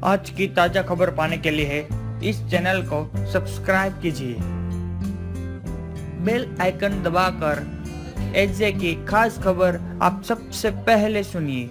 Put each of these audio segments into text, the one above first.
आज की ताजा खबर पाने के लिए इस चैनल को सब्सक्राइब कीजिए, बेल आइकन दबाकर ऐसे की खास खबर आप सबसे पहले सुनिए।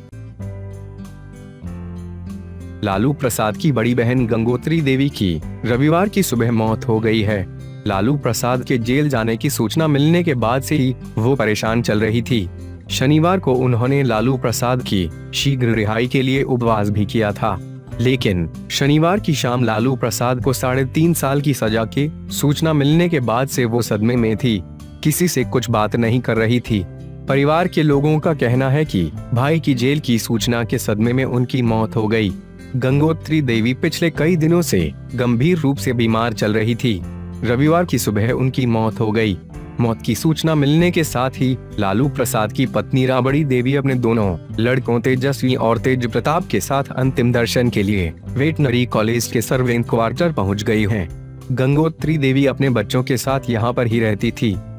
लालू प्रसाद की बड़ी बहन गंगोत्री देवी की रविवार की सुबह मौत हो गई है। लालू प्रसाद के जेल जाने की सूचना मिलने के बाद से ही वो परेशान चल रही थी। शनिवार को उन्होंने लालू प्रसाद की शीघ्र रिहाई के लिए उपवास भी किया था, लेकिन शनिवार की शाम लालू प्रसाद को 3.5 साल की सजा की सूचना मिलने के बाद से वो सदमे में थी, किसी से कुछ बात नहीं कर रही थी। परिवार के लोगों का कहना है कि भाई की जेल की सूचना के सदमे में उनकी मौत हो गई। गंगोत्री देवी पिछले कई दिनों से गंभीर रूप से बीमार चल रही थी। रविवार की सुबह उनकी मौत हो गई। मौत की सूचना मिलने के साथ ही लालू प्रसाद की पत्नी राबड़ी देवी अपने दोनों लड़कों तेजस्वी और तेज प्रताप के साथ अंतिम दर्शन के लिए वेटनरी कॉलेज के सर्वेंट क्वार्टर पहुंच गई हैं। गंगोत्री देवी अपने बच्चों के साथ यहां पर ही रहती थी।